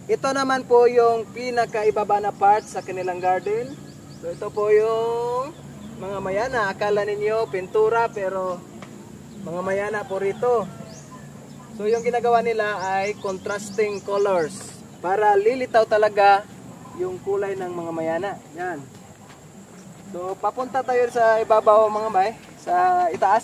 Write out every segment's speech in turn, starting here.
ito naman po yung pinakaibaba na part sa kanilang garden. So ito po yung mga mayana. Akala ninyo pintura pero mga mayana po rito. So yung ginagawa nila ay contrasting colors para lilitaw talaga yung kulay ng mga mayana. Yan. So papunta tayo sa ibabaw mga bay, sa itaas.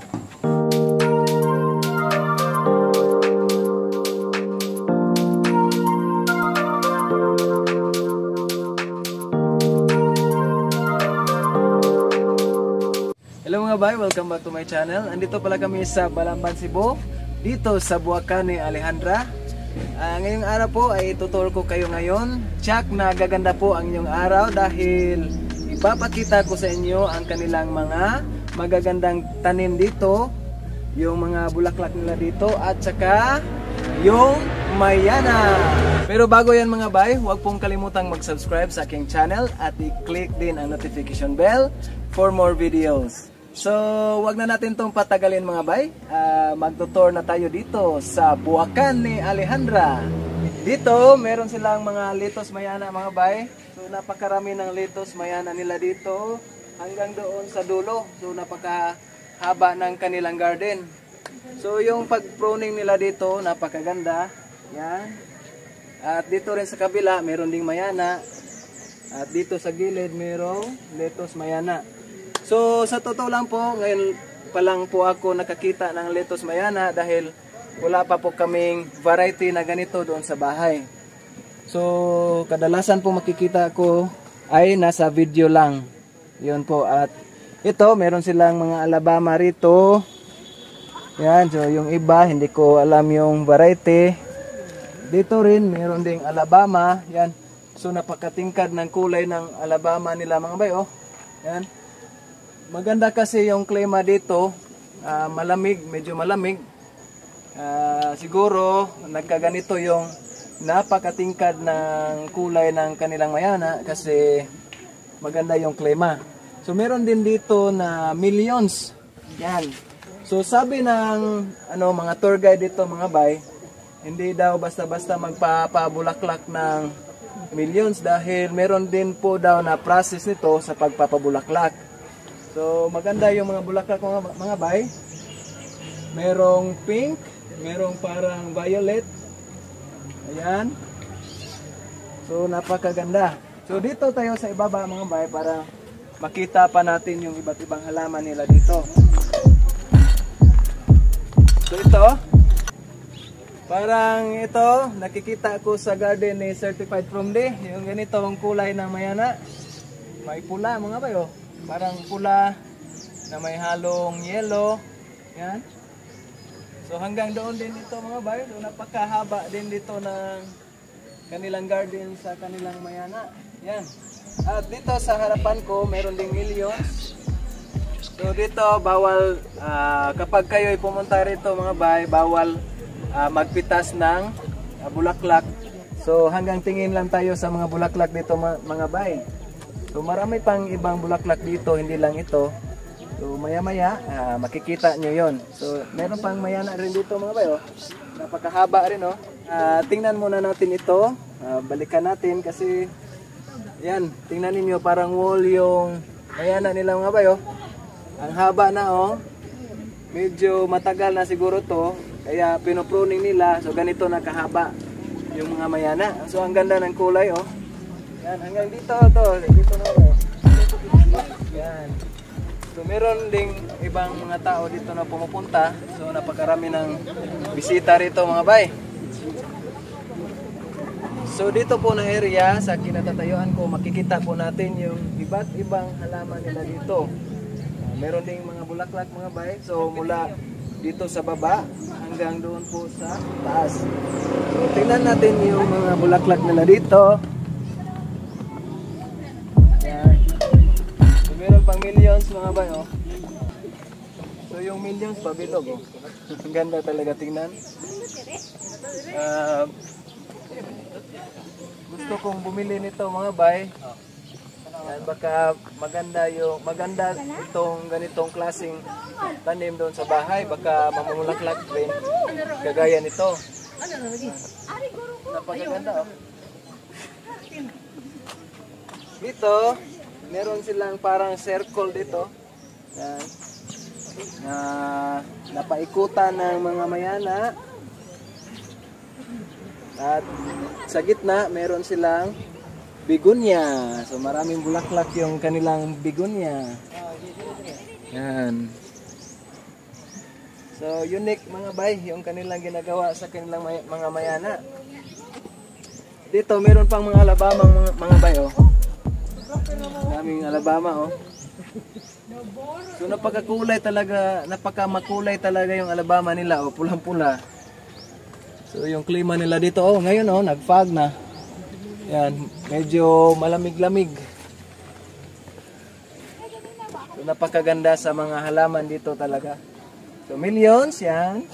Hello mga bay, welcome back to my channel. Andito pala kami sa Balamban, Cebu, dito sa Buwakan ni Alejandra. Ngayong araw po ay tuturo ko kayo ngayon. Tsak na gaganda po ang inyong araw dahil ipapakita ko sa inyo ang kanilang mga magagandang tanim dito, yung mga bulaklak nila dito at saka yung mayana. Pero bago yan mga bay, huwag pong kalimutang mag-subscribe sa aking channel at i-click din ang notification bell for more videos. So, wag na natin tong patagalin mga bay. Magtutour na tayo dito sa Buwakan ni Alejandra. Dito, meron silang mga litos mayana mga bay. So, napakarami ng litos mayana nila dito hanggang doon sa dulo. So, napakahaba ng kanilang garden. So, yung pag-pruning nila dito, napakaganda. Yan. At dito rin sa kabila, meron ding mayana. At dito sa gilid, merong litos mayana. So sa totoo lang po, ngayon pa lang po ako nakakita ng lettuce mayana dahil wala pa po kaming variety na ganito doon sa bahay. So kadalasan po makikita ko ay nasa video lang. Yun po. At ito, meron silang mga Alabama rito. Yan, so yung iba hindi ko alam yung variety. Dito rin meron ding Alabama. Yan. So napakatingkad ng kulay ng Alabama nila mga bay, oh. Yan. Maganda kasi yung klima dito, malamig, medyo malamig. Siguro nagkaganito yung napakatingkad ng kulay ng kanilang mayana kasi maganda yung klima. So meron din dito na millions. Yan. So sabi ng mga tour guide dito mga bay, hindi daw basta-basta magpapabulaklak ng millions dahil meron din po daw na process nito sa pagpapabulaklak. So maganda yung mga bulaklak mga bay. Merong pink, merong parang violet. Ayan. So napakaganda. So dito tayo sa ibaba mga bay para makita pa natin yung iba't ibang halaman nila dito. So ito, parang ito, nakikita ko sa garden ni Certified From D, yung ganitong kulay ng mayana. May pula mga bay, oh. Parang pula na may halong yellow. Yan. So hanggang doon din ito mga bay. So napakahaba din dito ng kanilang garden sa kanilang mayana. Yan. At dito sa harapan ko meron ding millions. So dito bawal kapag kayo ay pumunta rito mga bay, bawal magpitas ng bulaklak. So hanggang tingin lang tayo sa mga bulaklak dito mga bay. So marami pang ibang bulaklak dito, hindi lang ito. So maya-maya makikita nyo yon. So meron pang mayana rin dito mga bayo. Napakahaba rin, oh. Tingnan muna natin ito. Balikan natin kasi yan, tingnan niyo parang wall yung mayana nila mga bayo. Ang haba na, oh. Medyo matagal na siguro to, kaya pinopruning nila. So ganito nakahaba yung mga mayana. So ang ganda ng kulay, oh. Yan, hanggang dito to. Dito na ako. Yan. So meron ding ibang mga tao dito na pumupunta. So napakarami ng bisita rito mga bay. So dito po na area sa kinatatayuan ko, makikita po natin yung iba't ibang halaman nila dito. Meron ding mga bulaklak mga bay. So mula dito sa baba hanggang doon po sa taas. So tingnan natin yung mga bulaklak nila dito. Meron pang millions mga bay, oh. So yung millions pabilog, oh. Ang ganda talaga tingnan. Gusto kong bumili nito mga bay. Yan, baka maganda itong ganitong klaseng tanim doon sa bahay, baka mamumulaklak rin kagaya nito. napakaganda oh. Dito, meron silang parang circle dito. Yan. Na napaikutan ng mga mayana. At sa gitna, meron silang bigunya. So maraming bulaklak yung kanilang bigunya. Yan. So unique mga bay yung kanilang ginagawa sa kanilang mga mayana. Dito meron pang mga alabamang mga bay oh. Daming alabama oh. So napakakulay talaga, napakamakulay talaga yung alabama nila oh, pulang-pula. So yung klima nila dito oh, ngayon oh, nag-fog na. Yan, medyo malamig-lamig. So napakaganda sa mga halaman dito talaga. So millions yan.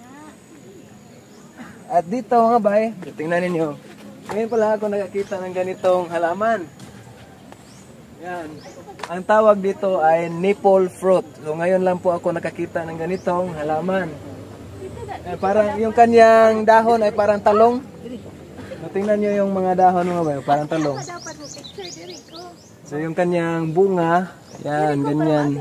At dito mga bay, tingnan ninyo. Ngayon pala ako nakakita ng ganitong halaman. Yan. Ang tawag dito ay nipple fruit. So ngayon lang po ako nakakita ng ganitong halaman. Parang yung kanyang dahon ay parang talong. So, tingnan nyo yung mga dahon mga bay, parang talong. So yung kanyang bunga, yan, ganyan.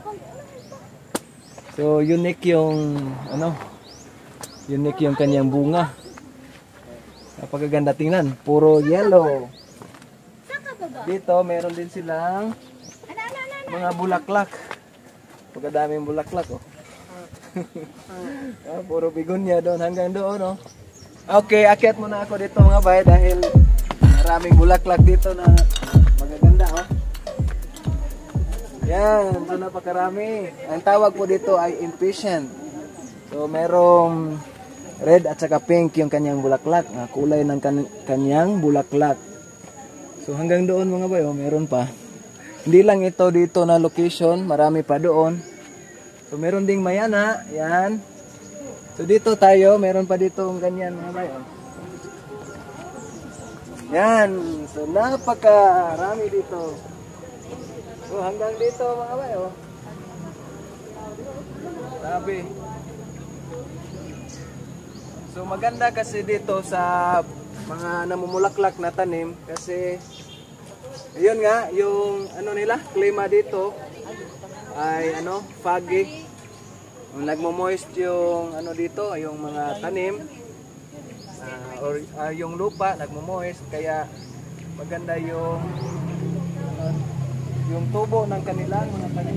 So unique yung ano, unique yung kanyang bunga. Napakaganda tingnan, puro yellow. Dito meron din silang mga bulaklak. Pagkadaming bulaklak oh. Puro bigunya doon hanggang doon oh. Okay, akyat muna ako dito mga bay dahil maraming bulaklak dito na magaganda oh. Yan, so napakarami. Ang tawag po dito ay impatient. So merong red at saka pink yung kanyang bulaklak. Kulay ng kanyang bulaklak. So hanggang doon mga bay, oh, meron pa. Hindi lang ito dito na location, marami pa doon. So meron ding mayana, yan. So dito tayo, meron pa dito ganyan mga bay. Oh. Yan, so napakarami dito. So hanggang dito mga bay, oh. Sabi. So maganda kasi dito sa mga namumulaklak na tanim kasi ayun nga yung ano nila klima dito ay ano foggy, nagmo-moist yung ano dito yung mga tanim or yung lupa nagmo-moist kaya maganda yung tubo ng kanilang mga tanim.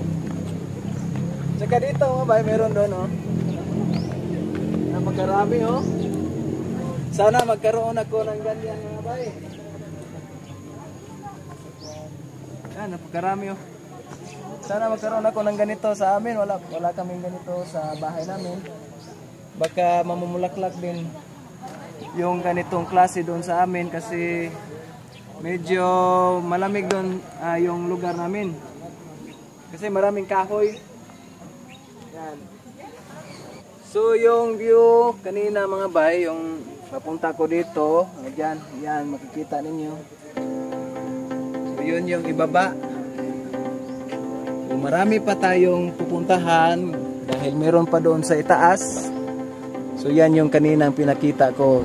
Saka dito bay meron doon oh. Napakarami oh. Sana magkaroon ako ng ganyan mga bay. Yan, napakarami oh. Sana magkaroon ako ng ganito sa amin. Wala kaming ganito sa bahay namin. Baka mamumulaklak din yung ganitong klase doon sa amin kasi medyo malamig doon yung lugar namin. Kasi maraming kahoy. Yan. So yung view kanina mga bay, yung papunta ko dito, ayan, yan, makikita ninyo. So yun yung ibaba. So marami pa tayong pupuntahan dahil meron pa doon sa itaas. So yan yung kaninang pinakita ko.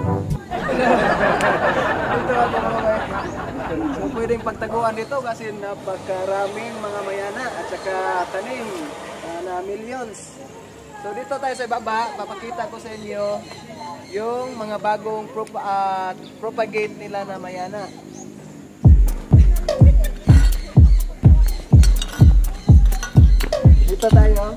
So pwedeng pagtaguan dito kasi napakaraming mga mayana at saka tanim na millions. So dito tayo sa ibaba, papakita ko sa inyo yung mga bagong propagate nila na mayana. Dito tayo.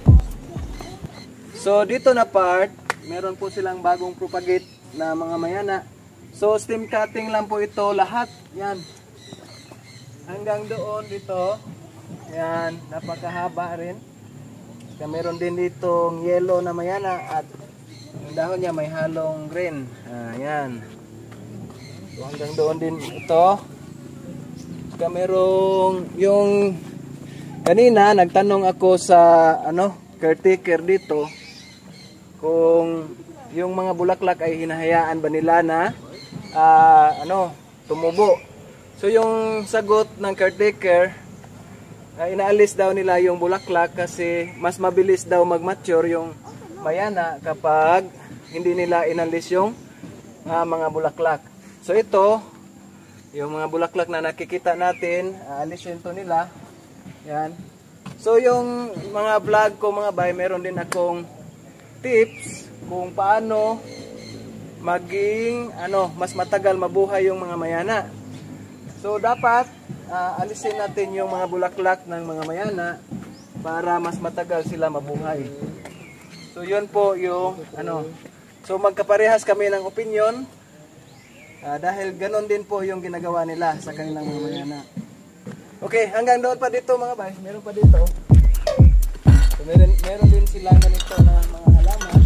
So dito na part, meron po silang bagong propagate na mga mayana. So stem cutting lang po ito lahat. Yan. Hanggang doon dito. Yan, napakahaba rin. Kaya meron din ditong yellow na mayana at ang dahon niya may halong green. Ayan. So hanggang doon din ito. Kaya merong yung kanina nagtanong ako sa caretaker dito kung yung mga bulaklak ay hinahayaan ba nila na tumubo. So yung sagot ng caretaker, inaalis daw nila yung bulaklak kasi mas mabilis daw mag-mature yung mayana kapag hindi nila inalis yung mga bulaklak. So ito, yung mga bulaklak na nakikita natin, alisin to nila. Yan. So yung mga vlog ko mga bay, meron din akong tips kung paano maging mas matagal mabuhay yung mga mayana. So dapat alisin natin yung mga bulaklak ng mga mayana para mas matagal sila mabuhay. So yun po yung So magkaparehas kami ng opinion dahil ganon din po yung ginagawa nila sa kanilang mga mayana. Okay, hanggang doon pa dito mga bay. Meron pa dito. So, meron din silang ganito na mga halaman.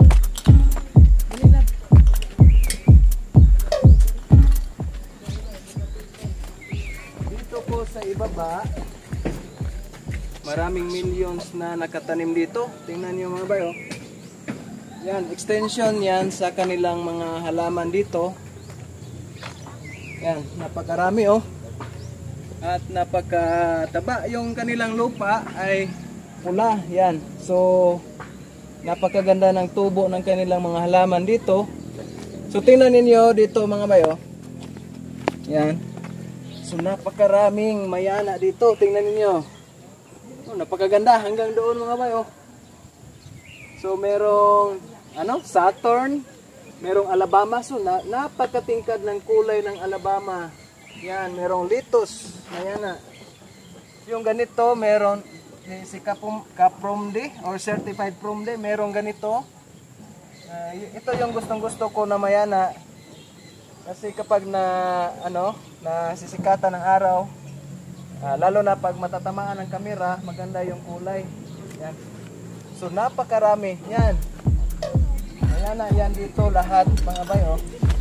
Dito po sa ibaba, maraming millions na nakatanim dito. Tingnan niyo mga bay, oh. Yan, extension yan sa kanilang mga halaman dito. Yan, napakarami oh. At napakataba. Yung kanilang lupa ay pula. Yan. So, napakaganda ng tubo ng kanilang mga halaman dito. So, tingnan ninyo dito mga bayo. Yan. So, napakaraming mayana dito. Tingnan ninyo. Oh, napakaganda. Hanggang doon mga bayo. So, merong Saturn. Merong Alabama. So, napakatingkad ng kulay ng Alabama. Yan, merong litos. Mayana. Yung ganito, meron si Kapromde or Certified Promde. Merong ganito. Ito yung gustong-gusto ko na mayana. Kasi kapag nasisikatan ng araw, lalo na pag matatamaan ng kamera, maganda yung kulay. Yan. So, napakarami. Yan. Mayana yan dito lahat mga bayo.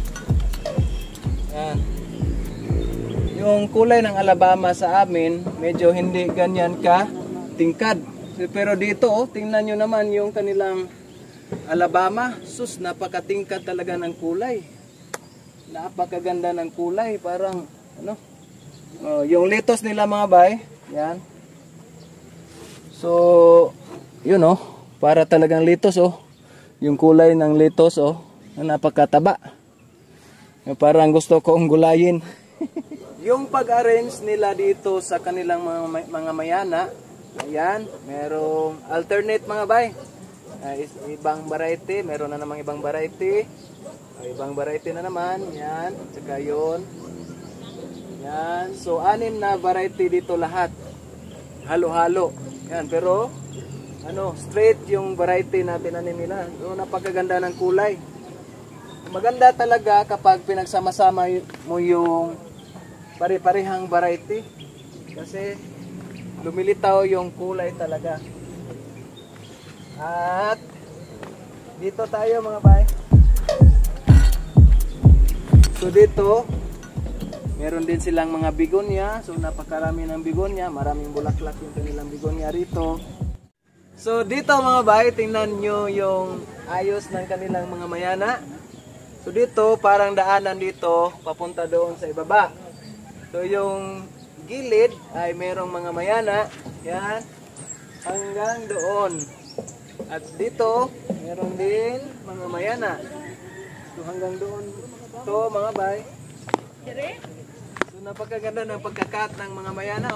Yan. Yung kulay ng Alabama sa amin, medyo hindi ganyan ka tingkad. Pero dito, tingnan nyo naman yung kanilang Alabama. Sus, napakatingkad talaga ng kulay. Napakaganda ng kulay. Parang, yung litos nila mga bay. Yan. So, yun para talagang litos Yung kulay ng litos napakataba. Parang gusto kong gulayin. Yung pag-arrange nila dito sa kanilang mga mayana, ayan, merong alternate mga bay. Ibang variety, meron na namang ibang variety. Ibang variety na naman, yan, tsaka yun. Yan, so 6 na variety dito lahat. Halo-halo. Yan, pero straight yung variety na tinanim nila. So napakaganda ng kulay. Maganda talaga kapag pinagsama-sama mo yung pare-parehang variety kasi lumilitaw yung kulay talaga. At dito tayo mga bay. So dito meron din silang mga bigonya. So napakarami ng bigonya, maraming bulaklak yung kanilang bigonya rito. So dito mga bay, tingnan nyo yung ayos ng kanilang mga mayana. So dito parang daanan dito papunta doon sa ibaba. So yung gilid ay merong mga mayana, yan, hanggang doon. At dito, meron din mga mayana. So hanggang doon, to mga bay. So napakaganda ng pagkakat ng mga mayana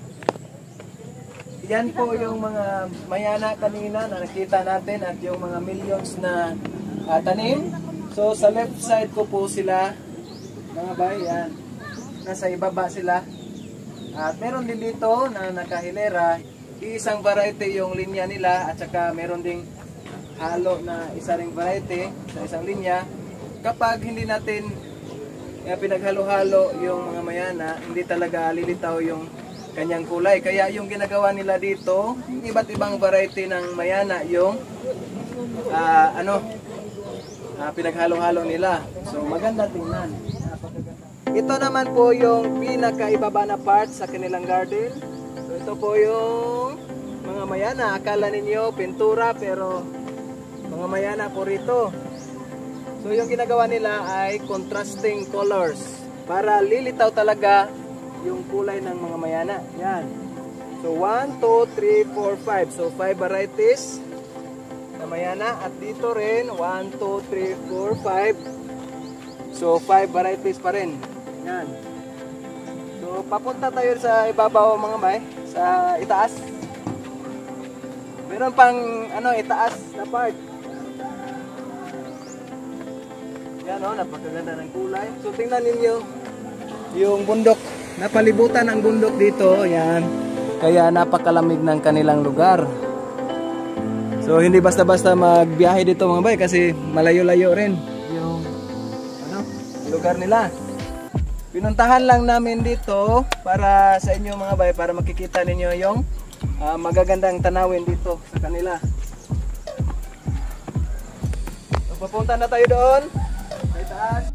Yan po yung mga mayana kanina na nakita natin at yung mga millions na tanim. So sa left side ko po sila, mga bay, yan. Nasa ibaba sila. At meron din dito na nakahilera. Isang variety yung linya nila at saka meron ding halo na isa ring variety sa isang linya. Kapag hindi natin pinaghalo-halo yung mga mayana, hindi talaga lilitaw yung kanyang kulay. Kaya yung ginagawa nila dito, iba't ibang variety ng mayana yung pinaghalo-halo nila. So maganda tingnan. Ito naman po yung pinakaibaba na part sa kanilang garden. So ito po yung mga mayana. Akala ninyo pintura pero mga mayana po rito. So yung ginagawa nila ay contrasting colors para lilitaw talaga yung kulay ng mga mayana. Yan. So 1, 2, 3, 4, 5. So 5 varieties na mayana. At dito rin 1, 2, 3, 4, 5. So 5 varieties pa rin. Yan. So papunta tayo sa ibabaw mga bay, sa itaas. Meron pang itaas na part. Yan napakaganda ng kulay. So tingnan ninyo yung bundok. Napalibutan ang bundok dito. Yan. Kaya napakalamig ng kanilang lugar. So hindi basta-basta magbiyahe dito mga bay kasi malayo-layo rin yung lugar nila. Pinuntahan lang namin dito para sa inyo mga bay, para makikita ninyo yung magagandang tanawin dito sa kanila. So, papunta na tayo doon sa itaas.